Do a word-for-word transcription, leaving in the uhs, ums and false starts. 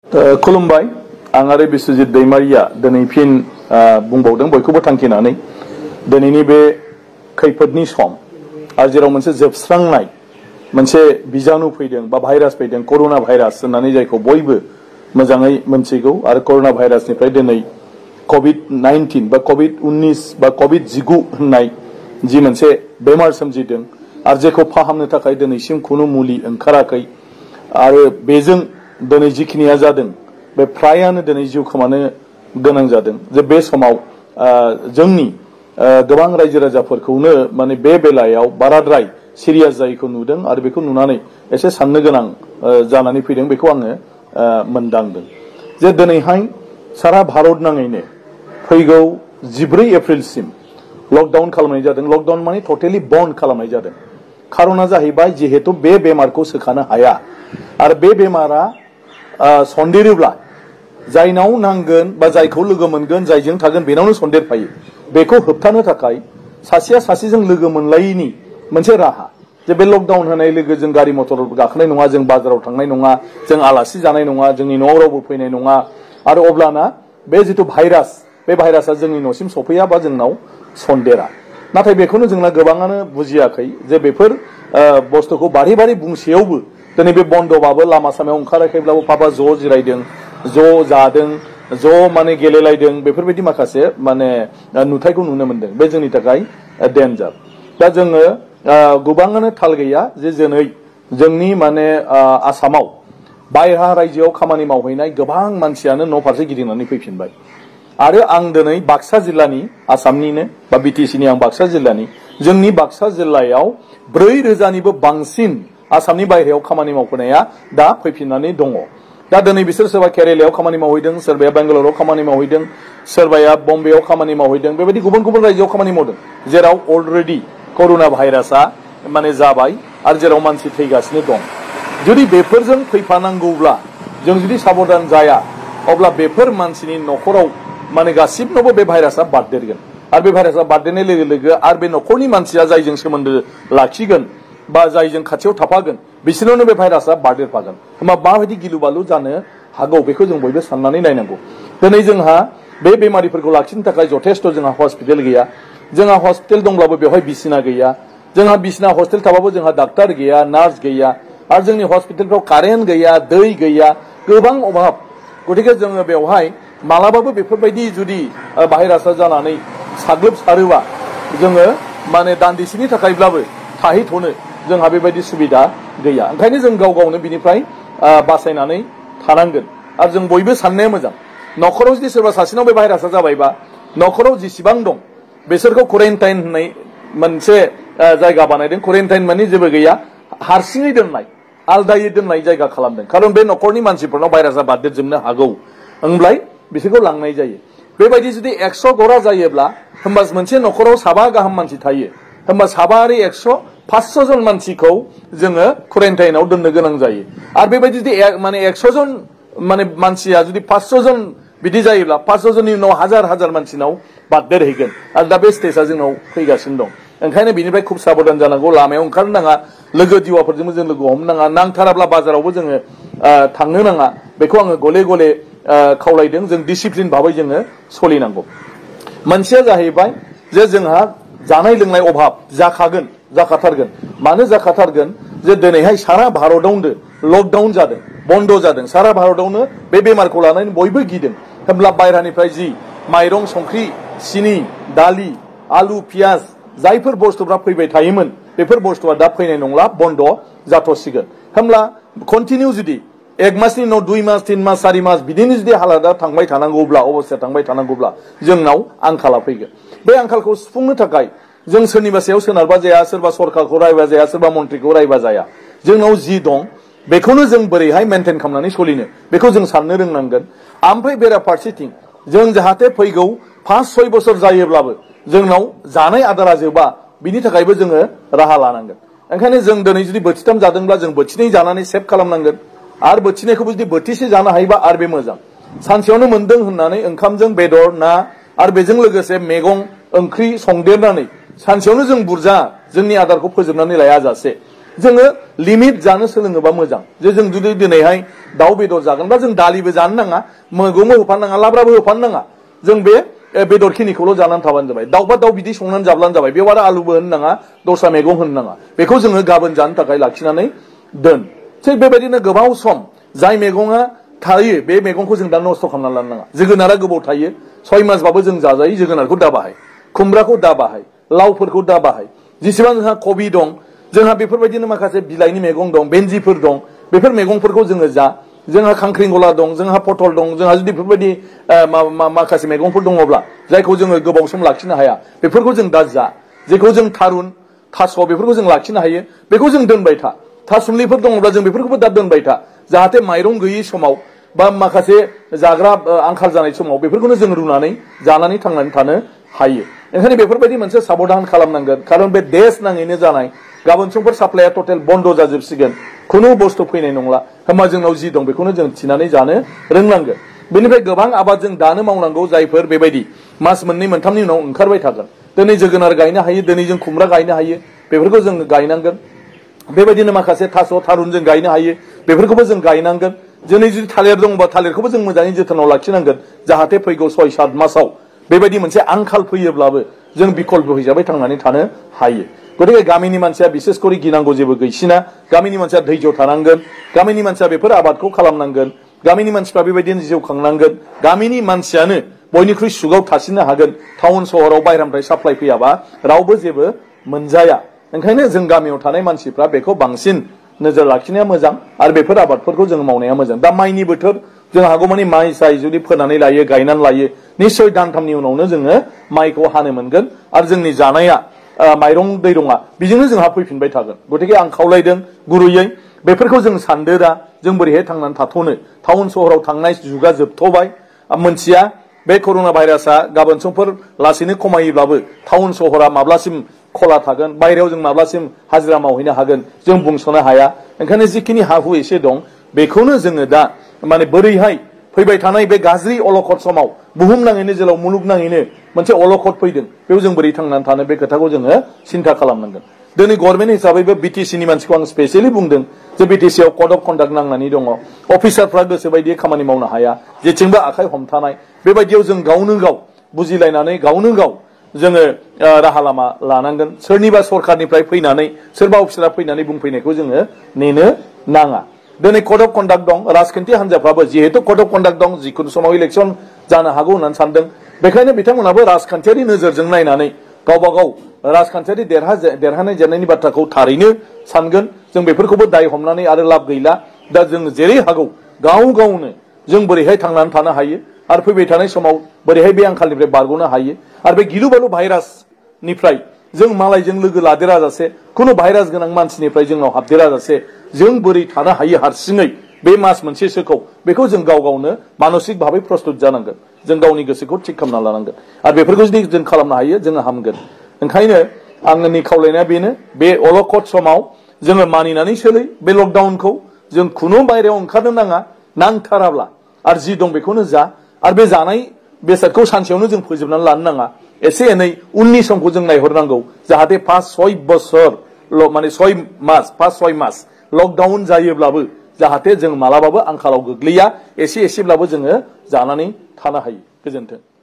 खुलुमबाय आं आरो बिस्वजित दैमारिया दिनै फिन बुंबावदों बयखौबो थांखिनानै दिनैनि बे खैफोदनि सम आरो जेराव मोनसे जोबस्रांनाय मोनसे बिजानु फैदों बा भाइरास फैदों कर'ना भाइरास होननानै जायखौ बयबो मोजाङै मोनथिगौ आरो कर'ना भाइरासनिफ्राय दिनै कभिड नाइनटिन बा कभिड उन्निस बा कभिड जिगु होननाय जि मोनसे बेमार सोमजिदों आरो जेखौ फाहामनो थाखाय दिनैसिम खुनु मुलि ओंखाराखै आरो बेजों दिनै जिखिनिया जादों बे फ्रायानो दिनै जिउ खोमानो गोनां जादों जे बे समाव जोंनि गोबां रायजो राजाफोरखौनो माने बे बेलायाव बाराद्राय सिरियास जायैखौ नुदों आरो बेखौ नुनानै एसे साननो गोनां जानानै फैदों बेखौ आङो मोनदांदों जे दिनैहाय सारा भारत नाङैनो फैगौ जिब्रै एप्रिलसिम लकडाउन खालामनाय जादों। लकडाउन माने टटेलि बन्द खालामनाय जादों। खारना जाहैबाय जिहेतु बे बेमारखौ सोखानो हाया आरो बे बेमारा सन्देरोब्ला जायनाव नांगोन बा जायखौ लोगो मोनगोन जायजों थागोन बेनावनो सन्देरफायो। बेखौ होबथानो थाखाय सासेया सासेजों लोगो मोनलायैनि मोनसे राहा जे बे लकडाउन होनाय लोगो जों गारि मटर गाखोनाय नङा, जों बाजाराव थांनाय नङा, जों आलासि जानाय नङा, जोंनि न'आव रावबो फैनाय नङा आरो अब्लाना बे जिथु भाइरास बे भाइरासआ जोंनि न'सिम सफैया बा जोंनाव सन्देरा। नाथाय बेखौनो जोंना गोबाङानो बुजियाखै जे बेफोर बुस्थुखौ बारे बारे बुंसेयावबो दिनै बे बन्दबाबो लामा सामायाव ओंखाराखैब्लाबो पापा ज' जिरायदों, ज' जादों, ज' माने गेलेलायदों, बेफोरबायदि माखासे माने नुथायखौ नुनो मोनदों। बे जोंनि थाखाय डेन्जार। दा जोङो गोबाङानो थाल गैया जे दिनै जोंनि माने आसामाव बायह्रा रायजोआव खामानि मावहैनाय गोबां मानसियानो न' फारसे गिदिंनानै फैफिनबाय आरो आं दिनै बाक्सा जिल्लानि आसामनिनो बा बिटिसिनि आं बाक्सा जिल्लानि जोंनि बाक्सा जिल्लायाव ब्रै रोजानिबो बांसिन आसामनि बायहेरायाव खामानि मावफैनाया दा फैफिननानै दङ। दा दिनै बिसोर सोरबा केरेलायाव खामानि मावहैदों, सोरबाया बेंगालराव खामानि मावहैदों, सोरबाया बम्बेआव खामानि मावहैदों, बेबायदि गुबुन गुबुन रायजोआव खामानि मावदों जेराव अलरेडि कर'ना भाइरासआ माने जाबाय आरो जेराव मानसि थैगासिनो दं। जुदि बेफोरजों फैफानांगौब्ला जों जुदि साबधान जाया अब्ला बेफोर मानसिनि न'खराव माने गासिबनावबो बे भाइरासआ बारदेरगोन आरो बे भाइरासआ बारदेरनाय लोगो लोगो आरो बे न'खरनि मानसिया जायजों सोमोन्दो लाखिगोन बा जायजों खाथियाव थाफागोन बिसोरनावनो बे भाइरासआ बारदेरफागोन। होमबा माबायदि गिलु बालु जानो हागौ बेखौ जों बयबो साननानै नायनांगौ। दिनै जोंहा बे बेमारिफोरखौ लाखिनो थाखाय जथेस्थ' जोंहा हस्पिटाल गैया। जोंहा हस्पिटाल दंब्लाबो बेवहाय बिसिना गैया। जोंहा बिसिना हस्पिटाल थाबाबो जोंहा डाक्टार गैया, नार्स गैया आरो जोंनि हस्पिटालफ्राव कारेन्ट गैया, दै गैया, गोबां अभाब। गतिके जोङो बेवहाय मालाबाबो बेफोरबायदि जुदि भाइरासआ जानानै साग्लोबसारोबा जोङो माने दान्दिसेनि थाखायब्लाबो थाहैथ'नो जोंहा बेबायदि सुबिदा गैया। ओंखायनो जों गाव गावनो बिनिफ्राय बासायनानै थानांगोन आरो जों बयबो साननाया मोजां। न'खराव जुदि सोरबा सासेनाव बे भाइरासआ जाबायबा न'खराव जेसेबां दं बिसोरखौ क्वारेन्टाइन होननाय मोनसे जायगा बानायदों। क्वारेन्टाइन माने जेबो गैया, हारसिङै दोननाय, आलदायै दोननाय जायगा खालामदों। खारन बे न'खरनि मानसिफोरनाव भाइरासआ बारदेरजोबनो हागौ होनब्लाय बिसोरखौ लांनाय जायो। बेबायदि जुदि एक्स' गरा जायोब्ला होमबा मोनसे न'खराव साबा गाहाम मानसि थायो, होमबा साबा आरो एक्स' पासस' जन मानसिखौ जोङो क्वारेन्टाइनाव दोननो गोनां जायो। आरो बेबायदि जुदि माने एक्स' जन माने मानसिया जुदि पासस' जन बिदि जायोब्ला पासस' जननि उनाव हाजार हाजार मानसिनाव बारदेरहैगोन आरो दा बे स्टेजआ जोंनाव फैगासिनो दं। ओंखायनो बिनिफ्राय खुब साबधान जानांगौ। लामायाव ओंखारनो नाङा, लोगो दिवाफोरजोंबो जों लोगो हमनो नाङा, नांथाराब्ला बाजारावबो जोङो थांनो नाङा। बेखौ आङो गले गले खावलायदों। जों डिसिप्लिन भाबै जोङो सोलिनांगौ। मोनसेया जाहैबाय जे जोंहा जानाय लोंनाय अभाब जाखागोन, जाखाथारगोन। मानो जाखाथारगोन जे दिनैहाय सारा भारतआवनो लकडाउन जादों, बन्द जादों। सारा भारतआवनो बे बेमारखौ लानानै बयबो गिदों। होमब्ला बायह्रानिफ्राय जि माइरं, संख्रि, सिनि, दालि, आलु, पियाज जायफोर बुस्थुफ्रा फैबाय थायोमोन बेफोर बुस्थुआ दा फैनाय नंला, बन्द जाथ'सिगोन। होमब्ला कन्टिनिउ जुदि एक मासनि उनाव दुइ मास, तिन मास, सारि मास बिदिनो जुदि हालादा थांबाय थानांगौब्ला, अबस्थाया थांबाय थानांगौब्ला जोंनाव आंखाला फैगोन। बे आंखालखौ सुफुंनो थाखाय जों सोरनिबा सायाव सोनारबा जाया, सोरबा सरकारखौ रायबा जाया, सोरबा मन्थ्रिखौ रायबा जाया। जोंनाव जि दं बेखौनो जों बोरैहाय मेनटेन खालामनानै सोलिनो बेखौ जों साननो रोंनांगोन। ओमफ्राय बेराफारसेथिं जों जाहाथे फैगौ पाँच सय बोसोर जायोब्लाबो जोंनाव जानाय आदारा जोबा बिनि थाखायबो जोङो राहा लानांगोन। ओंखायनो जों दिनै जुदि बोथिथाम जादोंब्ला जों बोथिनै जानानै सेभ खालामनांगोन आरो बोथिनैखौबो जुदि बोथिसे जानो हायोबा आरो बे मोजां। सानसेयावनो मोनदों होननानै ओंखामजों बेदर, ना आरो बेजों लोगोसे मैगं ओंख्रि संदेरनानै सानसेयावनो जों बुरजा जोंनि आदारखौ फोजोबनानै लाया जासे जोङो लिमिट जानो सोलोङोबा मोजां जे जों जुदि दिनैहाय दाउ बेदर जागोनबा जों दालिबो जानो नाङा मैगंबो होफानो नाङा लाब्राबो होफानो नाङा जों बे बेदर खिनिखौल' जानानै थाबानो जाबाय दाउबा दाउ बिदि संनानै जाब्लानो जाबाय बेयाव आरो आलुबो होनो नाङा दस्रा मैगं होनो नाङा बेखौ जोङो गाबोन जानो थाखाय लाखिनानै दोन थिग बेबायदिनो गोबाव सम जाय मैगङा थायो बे मैगंखौ जों दा नस्थ' खालामना लानो नाङा जोगोनारा गोबाव थायो सय मासबाबो जों जाजायो जोगोनारखौ दा बाहाय खुमब्राखौ दा बाहाय लावफोरखौ दा बाहाय जेसेबां जोंहा कबि दं जोंहा बेफोरबायदिनो माखासे बिलाइनि मैगं दं बेन्जिफोर दं बेफोर मैगंफोरखौ जोङो जा जोंहा खांख्रिंखला दं जोंहा पटल दं जोंहा जुदि बेफोरबायदि माखासे मैगंफोर दङब्ला जायखौ जोङो गोबाव सम लाखिनो हाया बेफोरखौ जों दा जा जेखौ जों थारुन थास' बेफोरखौ जों लाखिनो हायो बेखौ जों दोनबाय था थासुमलिफोर दङब्ला जों बेफोरखौबो दा दोनबाय था जाहाथे माइरं गैयै समाव बा माखासे जाग्रा आंखाल जानाय समाव बेफोरखौनो जों रुनानै जानानै थांनानै थानो हायो ओंखायनो बेफोरबायदि मोनसे साबधान खालामनांगोन खारन बे देश नाङैनो जानाय गाबोन समफोर साप्लाइया टटेल बन्द जाजोबसिगोन खुनु बुस्थु फैनाय नंला होमबा जोंनाव जि दं बेखौनो जों थिनानै जानो रोंनांगोन बेनिफ्राय गोबां आबाद जों दानो मावनांगौ जायफोर बेबायदि मास मोननै मोनथामनि उनाव ओंखारबाय थागोन दिनै जोगोनार गायनो हायो दिनै जों खुमब्रा गायनो हायो बेफोरखौ जों गायनांगोन बेबायदिनो माखासे थास' थारुन जों गायनो हायो बेफोरखौबो जों गायनांगोन दिनै जुदि थालिर दंबा थालिरखौबो जों मोजाङै जोथोनाव लाखिनांगोन जाहाथे फैगौ सय सात मासाव बेबायदि मोनसे आंखाल फैयोब्लाबो जों बिकल्प हिसाबै थांनानै थानो हायो गतिके गामिनि मानसिया बिसेस करि गिनांगौ जेबो गैसिना गामिनि मानसिया धैर्य थानांगोन गामिनि मानसिया बेफोर आबादखौ खालामनांगोन गामिनि मानसिफ्रा बेबायदिनो जिउ खांनांगोन गामिनि मानसियानो बयनिख्रुइ सुगाव थासिननो हागोन टाउन सहराव बायरानिफ्राय साप्लाइ फैयाबा रावबो जेबो मोनजाया ओंखायनो जों गामियाव थानाय मानसिफ्रा बेखौ बांसिन नोजोर लाखिनाया मोजां आरो बेफोर आबादफोरखौ जों मावनाया मोजां दा माइनि बोथोर जों हागौमानि माइ साइ जुदि फोनानै लायो गायनानै लायो निश्चय दानथामनि उनावनो जोङो माइखौ हानो मोनगोन आरो जोंनि जानाया माइरं दैरङा बेजोंनो जोंहा फैफिनबाय थागोन गतिके आं खावलायदों गुरुयै बेफोरखौ जों सानदो दा जों बोरैहाय थांनानै थाथ'नो टाउन सहराव थांनाय जुगा जोबथ'बाय मोनथिया बे कर'ना भाइरासआ गाबोन समफोर लासैनो खमायोब्लाबो टाउन सहरा माब्लासिम खला थागोन बायरायाव जों माब्लासिम हाजिरा मावहैनो हागोन जों बुंस'नो हाया ओंखायनो जिखिनि हा हु एसे दं बेखौनो जोङो दा माने बोरैहाय फैबाय थानाय बे गाज्रि अलखद समाव बुहुमनाङैनो जेराव मुलुगनाङैनो मोनसे अलखद फैदों बेयाव जों बोरै थांनानै थानो बे खोथाखौ जोङो सिन्था खालामनांगोन दिनै गभर्नमेन्ट हिसाबैबो बिटिसिनि मानसिखौ आं स्पेसियेलि बुंदों जे बिटिसिआव कड अफ कन्डाक्ट नांनानै दङ अफिसारफ्रा गोसो बायदि खामानि मावनो हाया जेथिंबो आखाइ हमथानाय बेबायदियाव जों गावनो गाव बुजिलायनानै गावनो गाव जोङो राहा लामा लानांगोन सोरनिबा सरखारनिफ्राय फैनानै सोरबा अफिसारा फैनानै बुंफैनायखौ जोङो नेनो नाङा दिनै कड अफ कन्डाक्ट दं राजखान्थि हान्जाफ्राबो जिहेतु कड अफ कन्डाक्ट दं जिखुनु समाव इलेक्सन जानो हागौ होननानै सानदों बेखायनो बिथांमोनाबो राजखान्थियारि नोजोरजों नायनानै गावबा गाव राजखान्थियारि देरहानाय जेननायनि बाथ्राखौ थारैनो सानगोन जों बेफोरखौबो दाय हमनानै आरो लाब गैला दा जों जेरै हागौ गाव गावनो जों बोरैहाय थांनानै थानो हायो आरो फैबाय थानाय समाव बोरैहाय बे आंखालनिफ्राय बारग'नो हायो आरो बे गिलु बालु भाइरासनिफ्राय जों मालायजों लोगो लादेरा जासे खुनु भाइरास गोनां मानसिनिफ्राय जोंनाव हाबदेरा जासे जों बोरै थानो हायो हारसिङै बे मास मोनसेसोखौ बेखौ जों गाव गावनो मानसिक भाबै प्रस्तुत जानांगोन जों गावनि गोसोखौ थिग खालामना लानांगोन आरो बेफोरखौ जुदि जों खालामनो हायो जोङो हामगोन ओंखायनो आंनि खावलायनाया बेनो बे अलखद समाव जोङो मानिनानै सोलै बे लकडाउनखौ जों खुनु बायरायाव ओंखारनो नाङा नांथाराब्ला आरो जि दं बेखौनो जा आरो बे जानाय बेसादखौ सानसेयावनो जों फोजोबनानै लानो नाङा एसे एनै उननि समखौ जों नायहरनांगौ जाहाथे पास सय बोसोर माने सय मास पास सय मास लकडाउन जायोब्लाबो जाहाथे जों मालाबाबो आंखालाव गोग्लैया एसे एसेब्लाबो जोङो जानानै थानो हायो गोजोन्थों